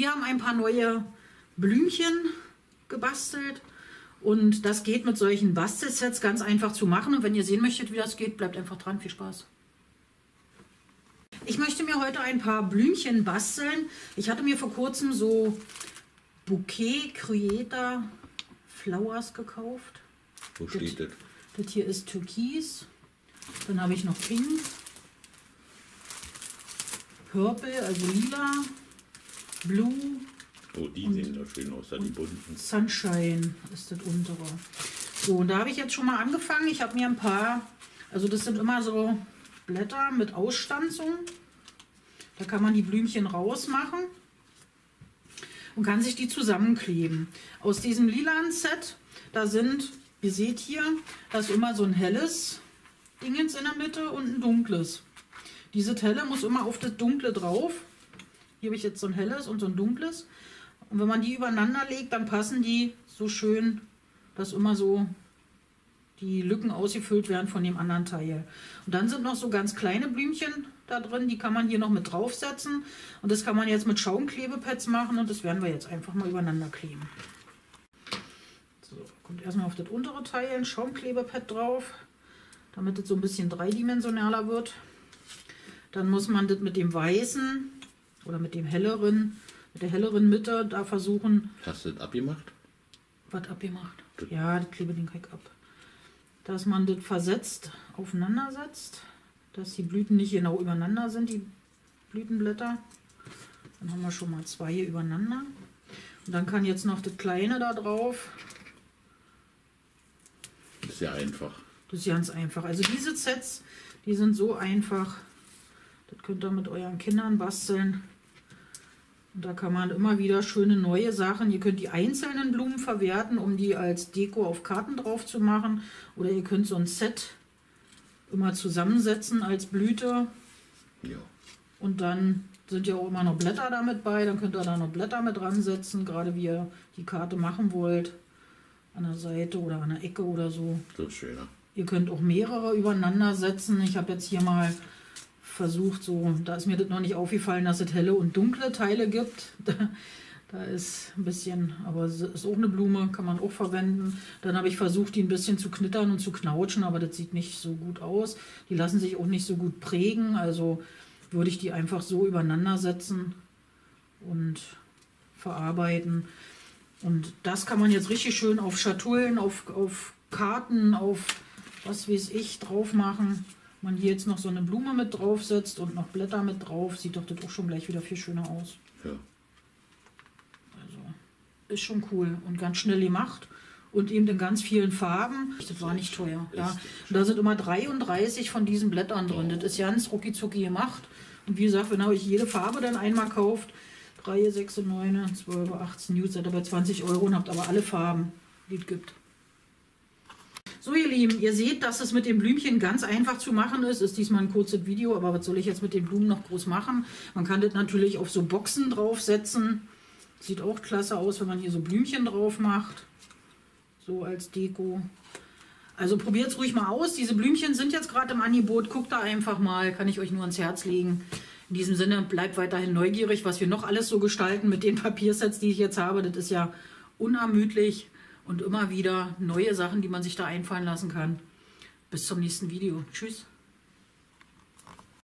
wir haben ein paar neue Blümchen gebastelt. Und das geht mit solchen Bastelsets ganz einfach zu machen. Und wenn ihr sehen möchtet, wie das geht, bleibt einfach dran. Viel Spaß. Ich möchte mir heute ein paar Blümchen basteln. Ich hatte mir vor kurzem so Bouquet Creator Flowers gekauft. Wo steht das? Das hier ist Türkis. Dann habe ich noch Pink, Purple, also lila, Blue. Oh, die sehen da schön aus, die bunten. Sunshine ist das untere. So, und da habe ich jetzt schon mal angefangen. Ich habe mir ein paar, also das sind immer so Blätter mit Ausstanzung. Da kann man die Blümchen rausmachen und kann sich die zusammenkleben. Aus diesem lilanen Set, da sind, ihr seht hier, da ist immer so ein helles Dingens in der Mitte und ein dunkles. Dieses helle muss immer auf das dunkle drauf. Hier habe ich jetzt so ein helles und so ein dunkles. Und wenn man die übereinander legt, dann passen die so schön, dass immer so die Lücken ausgefüllt werden von dem anderen Teil. Und dann sind noch so ganz kleine Blümchen da drin, die kann man hier noch mit draufsetzen. Und das kann man jetzt mit Schaumklebepads machen und das werden wir jetzt einfach mal übereinander kleben. So, kommt erstmal auf das untere Teil ein Schaumklebepad drauf, damit es so ein bisschen dreidimensionaler wird. Dann muss man das mit dem weißen oder mit dem helleren, mit der helleren Mitte da versuchen. Hast du das abgemacht? Was abgemacht? Ja, das Klebeding krieg ab. Dass man das versetzt, aufeinander setzt, dass die Blüten nicht genau übereinander sind, die Blütenblätter. Dann haben wir schon mal zwei hier übereinander. Und dann kann jetzt noch das kleine da drauf. Das ist ja einfach. Das ist ganz einfach. Also diese Sets, die sind so einfach. Das könnt ihr mit euren Kindern basteln. Und da kann man immer wieder schöne neue Sachen. Ihr könnt die einzelnen Blumen verwerten, um die als Deko auf Karten drauf zu machen. Oder ihr könnt so ein Set immer zusammensetzen als Blüte. Ja. Und dann sind ja auch immer noch Blätter damit bei. Dann könnt ihr da noch Blätter mit dran setzen, gerade wie ihr die Karte machen wollt. An der Seite oder an der Ecke oder so. Das ist schöner. Ihr könnt auch mehrere übereinander setzen. Ich habe jetzt hier mal versucht, so, da ist mir das noch nicht aufgefallen, dass es helle und dunkle Teile gibt. Da ist ein bisschen, aber es ist auch eine Blume, kann man auch verwenden. Dann habe ich versucht, die ein bisschen zu knittern und zu knautschen, aber das sieht nicht so gut aus. Die lassen sich auch nicht so gut prägen, also würde ich die einfach so übereinander setzen und verarbeiten. Und das kann man jetzt richtig schön auf Schatullen, auf Karten, auf was weiß ich, drauf machen. Man hier jetzt noch so eine Blume mit draufsetzt und noch Blätter mit drauf, sieht doch das auch schon gleich wieder viel schöner aus. Ja. Also ist schon cool und ganz schnell gemacht und eben in ganz vielen Farben. Das war nicht teuer. Ja. Und da sind immer 33 von diesen Blättern drin. Das ist ganz rucki-zucki gemacht. Und wie gesagt, wenn ihr euch jede Farbe dann einmal kauft, 3, 6, 9, 12, 18 News, seid ihr bei 20 € und habt aber alle Farben, die es gibt. So ihr Lieben, ihr seht, dass es mit den Blümchen ganz einfach zu machen ist. Ist diesmal ein kurzes Video, aber was soll ich jetzt mit den Blumen noch groß machen? Man kann das natürlich auf so Boxen draufsetzen. Sieht auch klasse aus, wenn man hier so Blümchen drauf macht. So als Deko. Also probiert es ruhig mal aus. Diese Blümchen sind jetzt gerade im Angebot. Guckt da einfach mal, kann ich euch nur ans Herz legen. In diesem Sinne, bleibt weiterhin neugierig, was wir noch alles so gestalten mit den Papiersets, die ich jetzt habe. Das ist ja unermüdlich. Und immer wieder neue Sachen, die man sich da einfallen lassen kann. Bis zum nächsten Video. Tschüss.